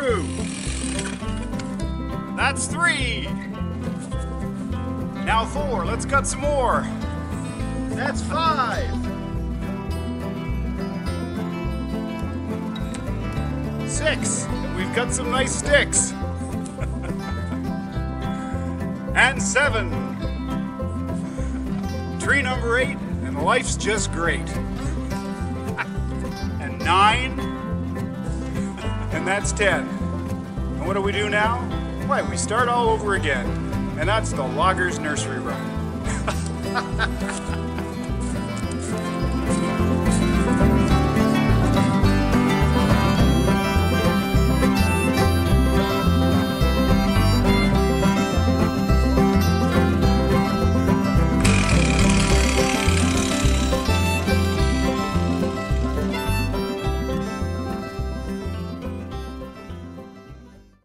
2. That's 3. Now 4. Let's cut some more. That's 5. 6. We've got some nice sticks. And 7. Tree number 8, and life's just great. And 9. And that's 10. And what do we do now? Why, we start all over again. And that's the logger's nursery run.